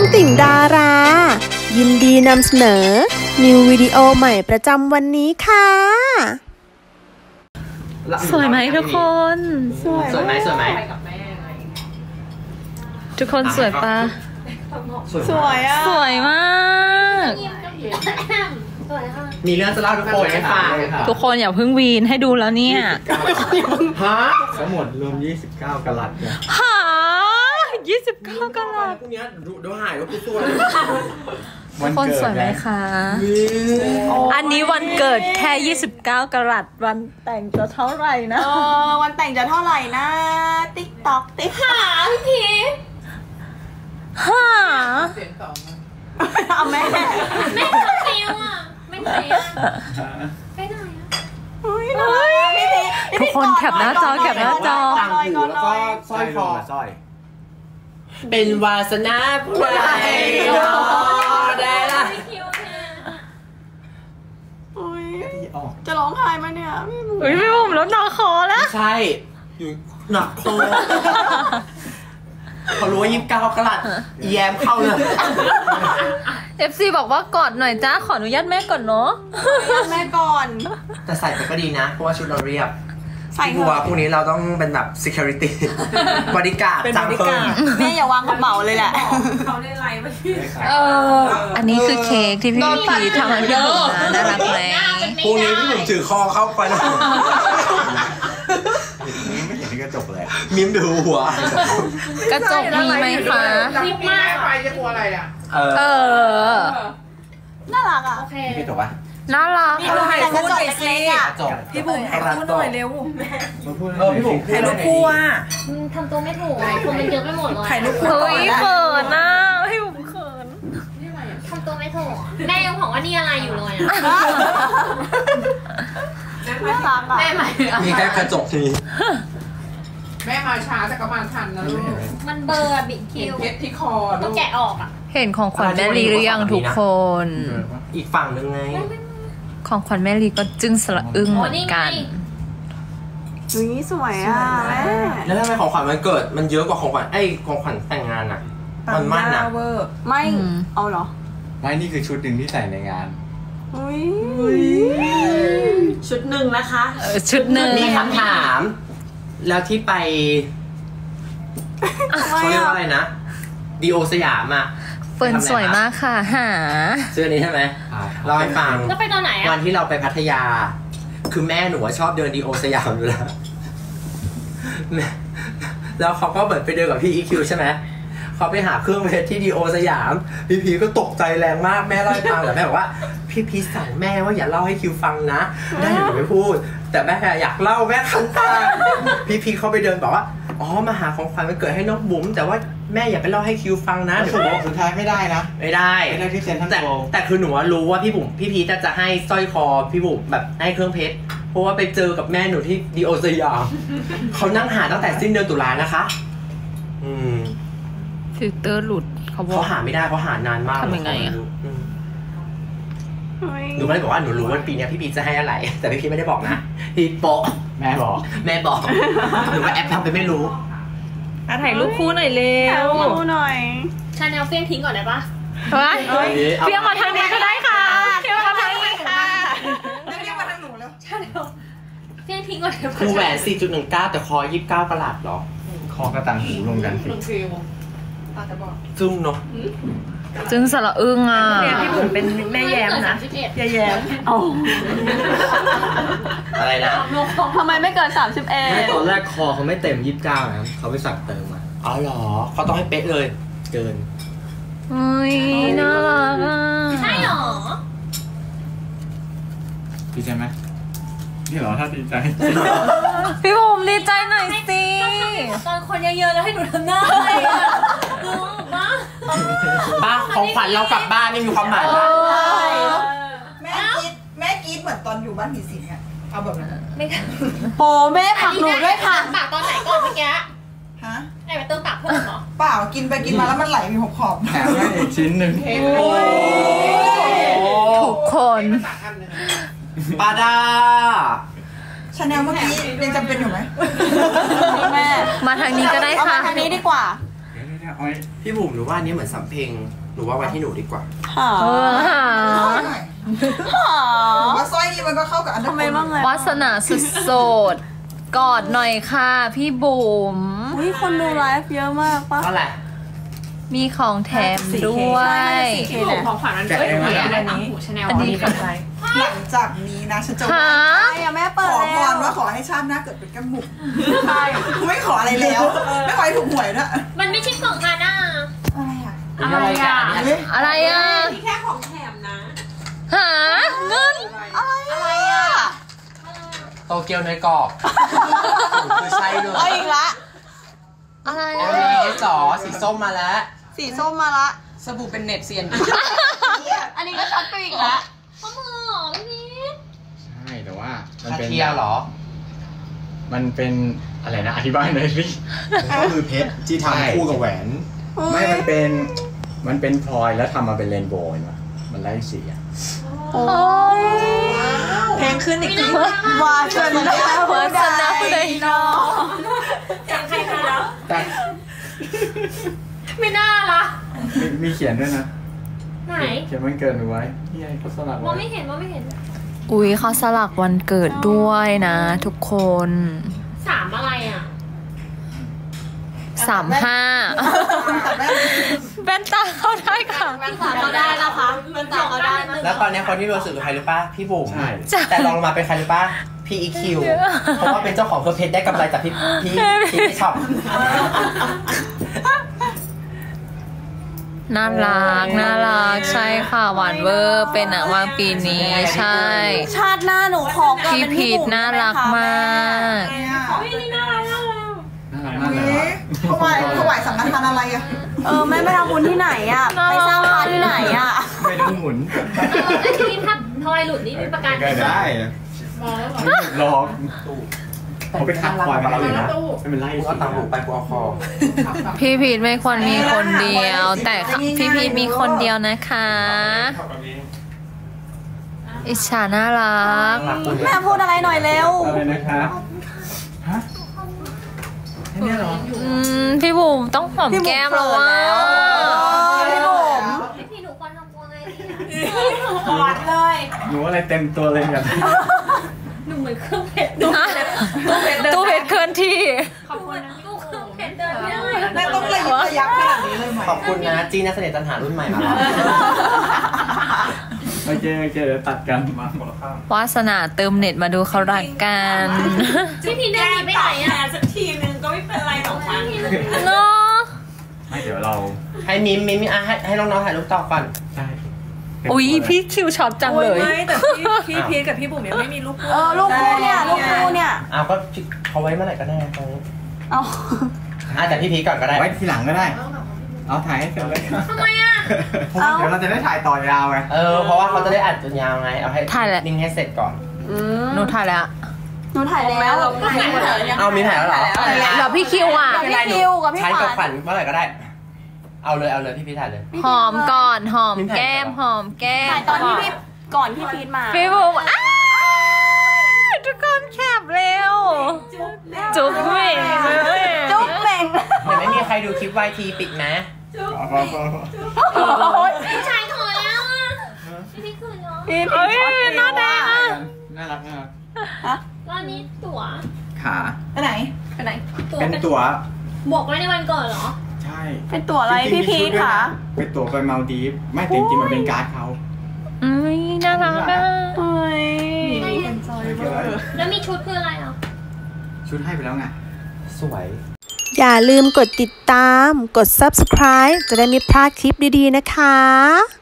ติ่งดารายินดีนำเสนอนิววิดีโอใหม่ประจำวันนี้ค่ะสวยไหมทุกคนสวยไหมทุกคนสวยปะสวยอ่ะสวยมากมีเรื่องจะเล่าทุกคนให้ฟังทุกคนอย่าเพิ่งวีนให้ดูแล้วเนี่ยฮะทั้งหมดรวม29กะรัตเนี่ยหา29กะรัตพวกนี้ดูหายว่ากูสวยทุกคนสวยไหมคะอันนี้วันเกิดแค่29กะรัตวันแต่งจะเท่าไหร่นะวันแต่งจะเท่าไหร่นะติ๊กต็อกติ๊กหาพี่หาเอาแม่ทำไมอ่ะไม่ไหนอ่ะไปไหนอ่ะทุกคนแคปหน้าจอต่างหูแล้วก็สร้อยคอเป็นวาสนาผู้ใดได้ละจะร้องไห้ไหมเนี่ยพี่บุ๋มแล้วหนักคอแล้วใช่อยู่หนักคอเขารู้ว่า29กะรัตแยมเข้าเลย FC บอกว่ากอดหน่อยจ้าขออนุญาตแม่ก่อนเนาะแม่ก่อนแต่ใส่ไปก็ดีนะเพราะว่าชุดเราเรียบใส่หัวพวกนี้เราต้องเป็นแบบ security บริการจังเพิ่มแม่อย่าวางกระเป๋าเลยแหละเขาได้ไลฟ์มาที่อันนี้คือเค้กที่พี่พีทำให้พี่บุ๋มนะน่ารักไหมพวกนี้พี่บุ๋มถือคอเข้าไปนะไม่เห็นที่กระจกเลยมิ้มดูหัวกระจกมีไหมคะรีบมากไปจะกลัวอะไรอ่ะน่ารักอ่ะโอเคพี่จบปะน่ารักแต่กระจกเล็กๆอ่ะพี่บุ๋มให้พูดหน่อยเร็วพี่บุ๋มถ่ายรูปคู่อ่ะทำตัวไม่ถูกคนมันเยอะไปหมดเลยถ่ายรูปคู่เฮ้ยเขินนะพี่บุ๋มเขินทำตัวไม่ถูกแม่ยังบอกว่านี่อะไรอยู่เลยอ่ะไม่ซ้ำอ่ะแม่ใหม่มีแค่กระจกทีแม่มาช้าแต่ก็มาทันนะลูกมันเบอร์บิดคิวเพชรที่คอต้องแกะออกอ่ะเห็นของขวัญแม่ลีหรือยังทุกคนอีกฝั่งนึงไงของขวัญแม่ลีก็จึ้งสละอึ้งเหมือนกันนี่สวยอ่ะแม่แล้วทำไมของขวัญมันเกิดมันเยอะกว่าของขวัญของขวัญแต่งงานอ่ะมันมั่นอ่ะไม่เอาเหรอไม่นี่คือชุดหนึ่งที่ใส่ในงานชุดหนึ่งนะคะชุดหนึ่งมีคำถามแล้วที่ไปเขาเรียกว่าอะไรนะดีโอสยามอ่ะเฟิร์นสวยมากค่ะหาเสื้อนี้ใช่ไหมเราให้ฟังแล้วไปตอนไหนอ่ะวันที่เราไปพัทยาคือแม่หนูชอบเดินดีโอสยามอยู่แล้วแล้วเขาก็เหมือนไปเดินกับพี่อีคิวใช่ไหมเขาไปหาเครื่องเพชรที่ดีโอสยามพี่พีก็ตกใจแรงมากแม่เล่าให้ฟังแต่แม่บอกว่าพี่พีสั่งแม่ว่าอย่าเล่าให้คิวฟังนะได้หนูไม่พูดแต่แม่อยากเล่าแม่คันตาพี่พีเขาไปเดินบอกว่าอ๋อมาหาของขวัญวันเกิดให้น้องบุ๋มแต่ว่าแม่อย่าไปเล่าให้คิวฟังนะเดี๋ยวบอกสุดท้ายไม่ได้นะไม่ได้ที่เซ็นทรัลโกลด์แต่คือหนูรู้ว่าพี่บุ๋มพี่พีจะให้สร้อยคอพี่บุ๋มแบบให้เครื่องเพชรเพราะว่าไปเจอกับแม่หนูที่ดีโอสยามเขานั่งหาตั้งแต่สิ้นเดือนตุลานะคะฟิลเตอร์หลุดเขาหาไม่ได้เขาหานานมากทำยังไงอ่ะหนูไม่ได้บอกว่าหนูรู้ว่าปีนี้พี่พีจะให้อะไรแต่พี่พีไม่ได้บอกนะพี่โป๊ะแม่บอกหนูว่าแอปทำไปไม่รู้ถ่ายรูปคู่หน่อยเร็วคู่หน่อยชาแนลเฟี้ยงทิ้งก่อนได้ปะเฟี้ยงมาทางนี้ก็ได้ค่ะเฟี้ยงมาทางนี้ค่ะเรียกมาทางหนูแล้วชาแนลเฟี้ยงทิ้งก่อนได้ปะคือแหวน 4.19 แต่คอ 29 กะรัตหรอคอกระตังหูรวมกันสิจุ้งเนาะจึงสละอึ้งอ่ะพี่บุ๋มเป็นแม่แย้มนะแย้มอะไรนะทำไมไม่เกิน31 ตอนแรกคอเขาไม่เต็ม29นะเขาไปสั่งเติมมาอ๋อเหรอเขาต้องให้เป๊ะเลยเกินเฮ้ยน่ารักอ่ะใช่หรอดีใจไหมนี่เหรอถ้าดีใจพี่บุ๋มดีใจหน่อยสิตอนคนเยอะๆแล้วให้หนูทำหน้าอะไรอ่ะป้าของขวัญเรากลับบ้านนี่มีความหมายมากแม่กีดเหมือนตอนอยู่บ้านผีสิงอ่ะเอาแบบนั้นไม่โอ้แม่ผักหนูด้วยค่ะปากตอนไหนก่อนเมื่อกี้ฮะไหนไปเติมปากเพิ่มเหรอเปล่ากินไปกินมาแล้วมันไหลมีขอบแถมให้อีกชิ้นหนึ่งทุกคนปาดาชาแนลเมื่อกี้ยังจำเป็นอยู่ไหมแม่มาทางนี้ก็ได้ค่ะทางนี้ดีกว่าเพี่บุ๋มหนูว่าอันนี้เหมือนสำเพ็งหนูว่าไว้ที่หนูดีกว่าว่าสร้อยนี้มันก็เข้ากับอันนั้นทำไมบ้างไงวาสนาสุดโสดกอดหน่อยค่ะพี่บุ๋มคนดูไลฟ์เยอะมากปะเท่าไหร่มีของแถมด้วยพี่บุ๋มของขวัญวันเกิดพี่อันนี้หูชาแนลอันนี้ของใครหลังจากนี้นะฉันจะหาแม่เปิดขอพรว่าขอให้ชาติหน้าเกิดเป็นกระหมุกใช่ไม่ขออะไรแล้วไม่ขอให้ถูกหวยด้วยมันไม่ใช่ของฮาน่าอะไรอ่ะอะไรอ่ะนี่แค่ของแถมนะหาเงินอะไรอ่ะโตเกียวเนยกรอบคือใช่เลยเอาอีกละอะไรเออ่ะลจ๋อสีส้มมาแล้วสีส้มมาละสบู่เป็นเน็ตเซียนอันนี้ก็ช็อตไปอีกละข้อมือเหรอพี่พีทใช่แต่ว่ามันคาเป็นเทียเหรอมันเป็นอะไรนะอธิบายหน่อยสิก็คือเพชรที่ทำคู่กับแหวนไม่มันเป็นพลอยแล้วทำมาเป็นเรนโบว์เห็นปะมันไล่สีอ่ะโอ้ยเพลงขึ้นอีกทีว่าเชิญมาแล้ววาสนาเลยเนาะจากใครคะแล้วแต่ไม่น่าละมีเขียนด้วยนะไหนเขียนวันเกิดหนูไว้นี่ไงเขาสลักมองไว้ไม่เห็นมองไม่เห็นอุ๊ยเขาสลักวันเกิดด้วยนะทุกคน 3 อะไรอ่ะ 35แว่นตาเข้าได้ค่ะเขาได้นะคะมันต่อเขาได้นะแล้วตอนนี้คนที่รู้สึกคือใครรู้ป่ะพี่บุ๋มใช่แต่ลองลงมาเป็นใครรู้ป่ะพี่ EQ เพราะว่าเป็นเจ้าของเครื่องเพชรได้กำไรจากพี่ช็อปน่ารักใช่ค่ะหวานเวอร์เป็นหนังวางปีนี้ใช่ชาติหน้าหนูขอกันพี่เป็นพีพี่ทบุ๋มน่ารักมากนี่น่ารักมากเลยน่ารักมากเลยว่ะถวายสังฆทานอะไรอ่ะแม่ไปทำบุญที่ไหนอ่ะไปสร้างพานที่ไหนอ่ะไม่ต้องหมุนไอ้ที่ถ้าทอยหลุดนี่มีประกันก็ได้ไม่หยุดหรอกเขาไปทักควายมาแล้วเลยนะให้มันไล่กูสีเอาตังค์บุ๋มไปกูเอาคอพี่พีทไม่ควรมีคนเดียว แต่พี่พีทมีคนเดียวนะคะอิจฉาน่ารักแม่พูดอะไรหน่อยเร็วอะไรนะคะฮะแค่นี้เหรอพี่บุ๋มต้องหอมแก้มแล้วว่าพี่บุ๋มพี่พีทหนูควรทำตัวไงดีกอดเลยหนูอะไรเต็มตัวเลยแบบหนูเหมือนเครื่องเพชรตู้เพชรเคลื่อนที่ขอบคุณนะตู้เครื่องเพชรเดินไม่ได้แม่ต้องระยับขนาดนี้เลยไหมขอบคุณนะจีนักเสน่ห์ตันหารุ่นใหม่มาแล้วโอเคเดี๋ยวตัดกันมาคนละข้างวาสนาเติมเน็ตมาดูเขารักกันพี่พีทเดินหนีไปไหนอ่ะสักทีนึงก็ไม่เป็นไรหรอกมั้งเนาะไม่เดี๋ยวเราให้มิมให้น้องๆถ่ายรูปต่อก่อนใช่อุ๊ยพี่คิวช็อปจังเลยแต่พี่พีทกับพี่บุ๋มยังไม่มีลูกคู่ลูกคู่เนี่ยอ้าวก็เขาไว้เมื่อไหร่ก็ได้ตรงนี้เอาแต่พี่พีชก่อนก็ได้ไว้ทีหลังก็ได้ เอาถ่ายให้เสร็จเลยทำไมอ่ะเพราะว่าเดี๋ยวเราจะได้ถ่ายต่อยาวไงเพราะว่าเขาจะได้อัดจนยาวไงเอาให้ถ่ายแหละนิ่งให้เสร็จก่อนหนูถ่ายแล้วหนูถ่ายแล้วเอามีถ่ายแล้วเหรอเดี๋ยวพี่คิวอ่ะพี่คิวกับพี่ใช้ขกับวัญขวัญเมื่อไหร่ก็ได้ เอาเลยพี่พีชถ่ายเลยหอมก่อนหอมแก้มหอมแก้มถ่ายตอนที่พี่ก่อนพี่พีทมาพี่บุ๋มอ้าวทุกคนแคบเร็ว จุ๊บเหม่งเลยจุ๊บเป่งเดี๋ยวไม่มีใครดูคลิป YT ปิดนะผู้ชายถอยแล้วอ่ะพี่พีทคืนเนาะพี่เอ้ยพีทหน้าแดงอ่ะน่ารักมากรอบนี้ตั๋วขาไปไหนตั๋วเป็นตั๋วบวกไว้ในวันเกิดเหรอใช่เป็นตั๋วอะไรพี่พีทคะเป็นตั๋วไปมาลดีฟไม่จริงๆมันเป็นการ์ดเขาน่ารักอ่ะเฮ้ยแล้วมีชุดคืออะไรอ่ะชุดให้ไปแล้วไงสวยอย่าลืมกดติดตาม กด subscribe จะได้ไม่พลาดคลิปดีๆนะคะ